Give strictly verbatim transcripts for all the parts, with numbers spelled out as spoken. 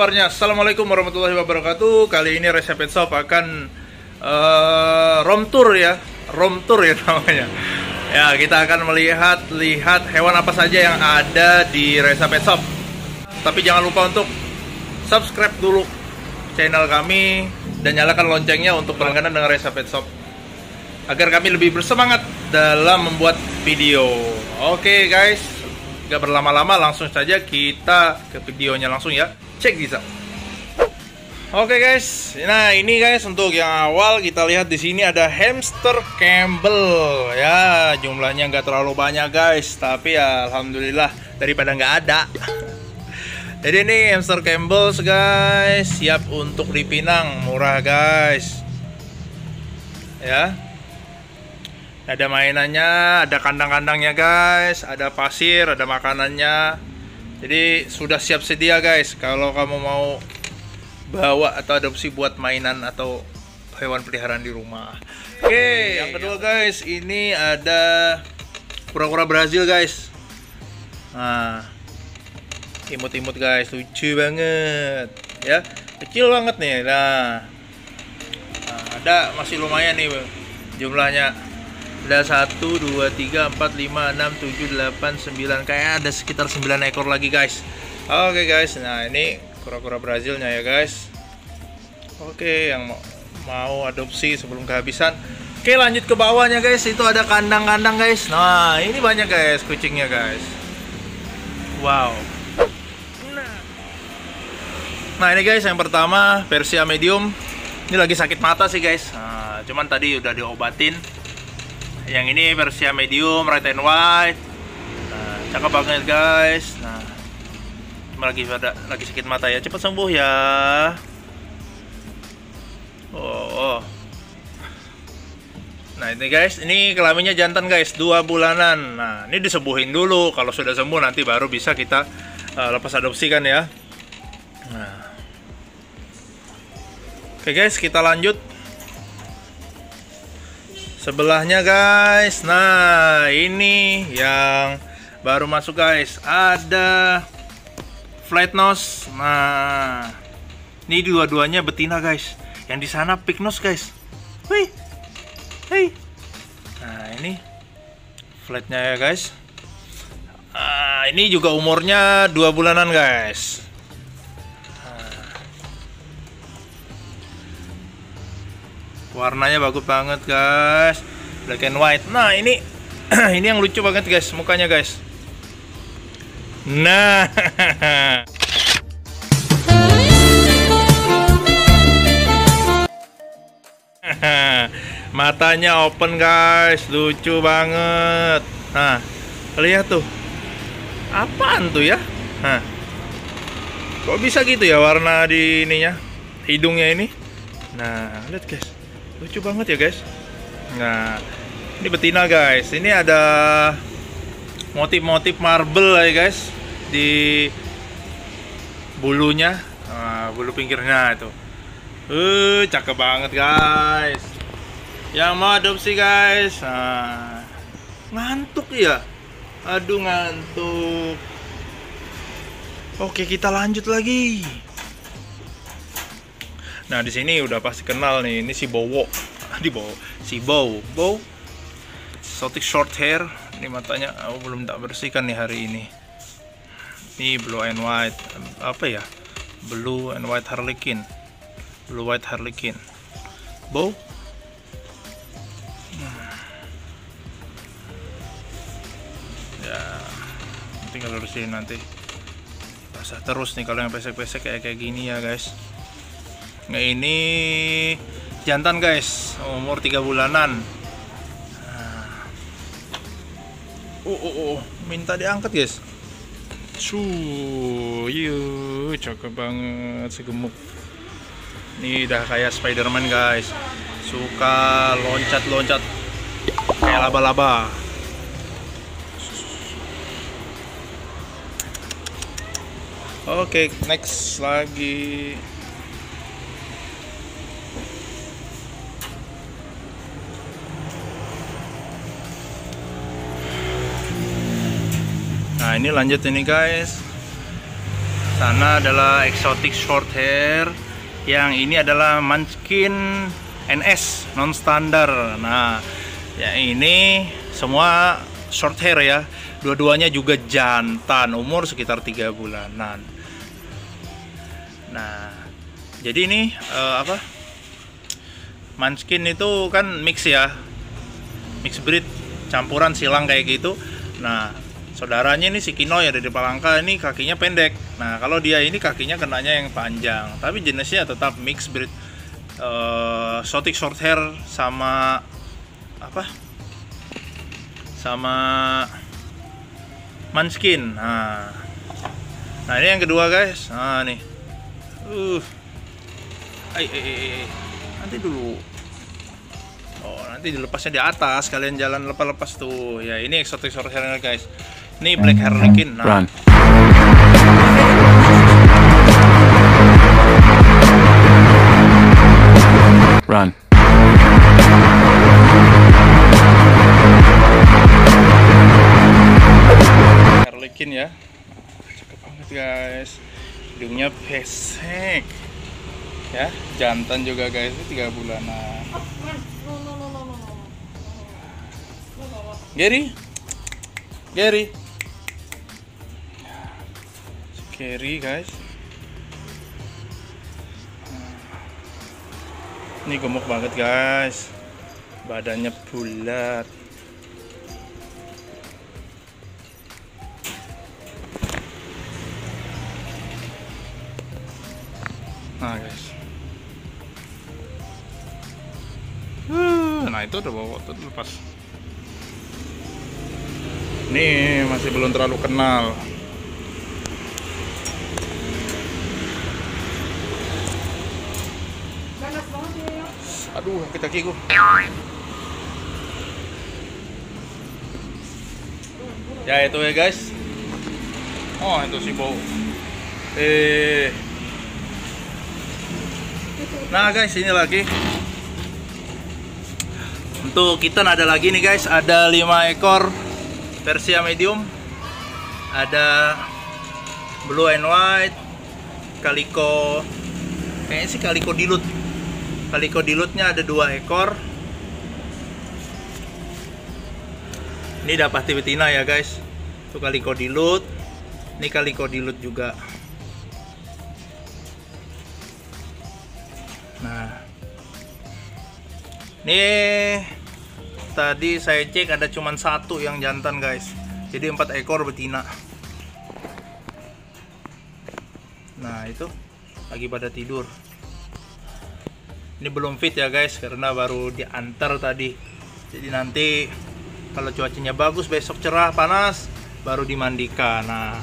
kabarnya? Assalamualaikum warahmatullahi wabarakatuh. Kali ini Reza Pet Shop akan uh, room tour ya, room tour ya namanya. Ya, kita akan melihat lihat hewan apa saja yang ada di Reza Pet Shop. Tapi jangan lupa untuk subscribe dulu channel kami dan nyalakan loncengnya untuk berlangganan dengan Reza Pet Shop agar kami lebih bersemangat dalam membuat video. Oke guys, gak berlama-lama, langsung saja kita ke videonya langsung ya. Cek bisa. Oke guys, nah ini guys untuk yang awal kita lihat di sini ada hamster Campbell ya, jumlahnya nggak terlalu banyak guys, tapi ya alhamdulillah daripada nggak ada. Jadi ini hamster Campbell guys, siap untuk dipinang, murah guys. Ya. Ada mainannya, ada kandang-kandangnya guys, ada pasir, ada makanannya. Jadi sudah siap sedia guys kalau kamu mau bawa atau adopsi buat mainan atau hewan peliharaan di rumah. Oke, okay, yang kedua guys, ini ada kura-kura Brazil guys. Nah, imut-imut guys, lucu banget ya, kecil banget nih. Nah, nah ada masih lumayan nih jumlahnya. Ada satu, dua, tiga, empat, lima, enam, tujuh, delapan, sembilan. Kayak ada sekitar sembilan ekor lagi guys. Oke guys, nah ini kura-kura Brazilnya ya guys. Oke, yang mau, mau adopsi sebelum kehabisan. Oke, lanjut ke bawahnya guys. Itu ada kandang-kandang guys. Nah ini banyak guys kucingnya guys. Wow. Nah ini guys, yang pertama Persia medium. Ini lagi sakit mata sih guys. Nah, cuman tadi udah diobatin. Yang ini Persia medium, red and white. Nah, cakep banget guys. Nah, cuma lagi pada lagi sakit mata ya, cepat sembuh ya. Oh, oh. Nah ini guys, ini kelaminnya jantan guys, dua bulanan. Nah ini disembuhin dulu. Kalau sudah sembuh nanti baru bisa kita uh, lepas adopsikan ya. Nah, oke guys, kita lanjut. Sebelahnya guys, nah ini yang baru masuk guys, ada flat nose. Nah ini dua-duanya betina guys, yang di sana pig nose guys. Wih, hey. Nah ini flatnya ya guys. Nah, ini juga umurnya dua bulanan guys. Warnanya bagus banget guys, black and white. Nah ini ini yang lucu banget guys, mukanya guys. Nah matanya open guys, lucu banget. Nah lihat tuh, apaan tuh ya? Nah, kok bisa gitu ya warna di ininya, hidungnya ini. Nah lihat guys, lucu banget ya guys. Nah ini betina guys, ini ada motif-motif marble ya guys di bulunya. Nah, bulu pinggirnya itu uh cakep banget guys. Yang mau adopsi guys, nah, ngantuk ya, aduh ngantuk. Oke, kita lanjut lagi. Nah di sini udah pasti kenal nih, ini si Bowo, di Bowo, si Bow, Bow, exotic short hair. Ini matanya, aku oh, belum tak bersihkan nih hari ini. Ini blue and white, apa ya? Blue and white harlequin, blue white harlequin, Bow. Ya, tinggal bersihin nanti. Basah terus nih kalau yang pesek-pesek kayak kayak gini ya guys. Nah ini jantan guys, umur tiga bulanan. Oh, oh, oh, minta diangkat guys. Cuuu, yuk, cakep banget si gemuk. Ini udah kayak Spiderman guys, suka loncat-loncat kayak laba-laba. Oke, next lagi. Nah ini lanjut ini guys, Sana adalah exotic short hair. Yang ini adalah Munchkin N S non standar. Nah, yang ini semua short hair ya. Dua-duanya juga jantan, umur sekitar tiga bulanan. Nah, jadi ini uh, apa? Munchkin itu kan mix ya, mix breed, campuran silang kayak gitu. Nah, saudaranya ini si Kinoy ada di Palangka, ini kakinya pendek. Nah, kalau dia ini kakinya kenanya yang panjang, tapi jenisnya tetap mix breed, uh, exotic short hair sama apa? Sama Munchkin. Nah, nah ini yang kedua guys. Nah nih, uh, ay, ay, ay, ay. nanti dulu. Oh nanti dilepasnya di atas. Kalian jalan lepas-lepas tuh. Ya ini exotic short hair guys. Ini black harlequin. Nah. Run. Run. Ya, cakep banget guys, hidungnya pesek ya, jantan juga guys, itu tiga bulanan. Gary, Gary, Gary guys, ini gemuk banget guys, badannya bulat. Nah guys, nah itu udah bawa tuh lepas. Ini masih belum terlalu kenal. Panas banget ya. Aduh, sakit kakiku. Ya itu ya guys. Oh itu si bau. Eh. Nah guys, ini lagi untuk kitten ada lagi nih guys, ada lima ekor Persia medium, ada blue and white, calico, kayaknya sih calico dilute, calico dilute-nya ada dua ekor. Ini udah pasti betina ya guys, itu calico dilute, ini calico dilute juga. Nah, ini tadi saya cek ada cuman satu yang jantan guys, jadi empat ekor betina. Nah itu lagi pada tidur. Ini belum fit ya guys, karena baru diantar tadi. Jadi nanti kalau cuacanya bagus, besok cerah panas, baru dimandikan. Nah,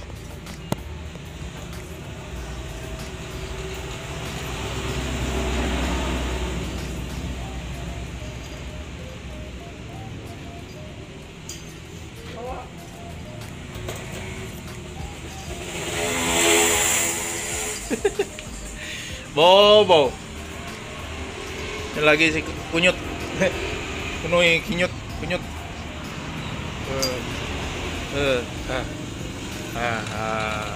Bobo. Ini lagi si kunyut. Penuhi kinyut, kunyut. Eh. Eh. Ah. Ah. ah.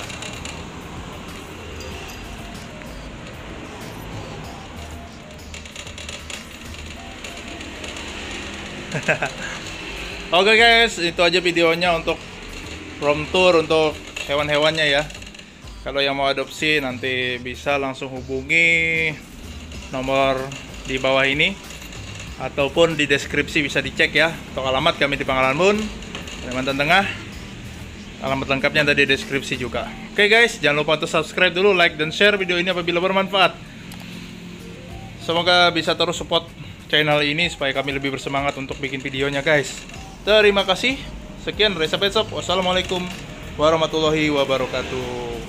Oke guys, itu aja videonya untuk room tour untuk hewan-hewannya ya. Kalau yang mau adopsi nanti bisa langsung hubungi nomor di bawah ini ataupun di deskripsi bisa dicek ya. Untuk alamat kami di Pangkalan Bun, Kalimantan Tengah. Alamat lengkapnya ada di deskripsi juga. Oke guys, jangan lupa untuk subscribe dulu, like dan share video ini apabila bermanfaat. Semoga bisa terus support channel ini supaya kami lebih bersemangat untuk bikin videonya guys. Terima kasih. Sekian Reza Pet Shop. Wassalamualaikum warahmatullahi wabarakatuh.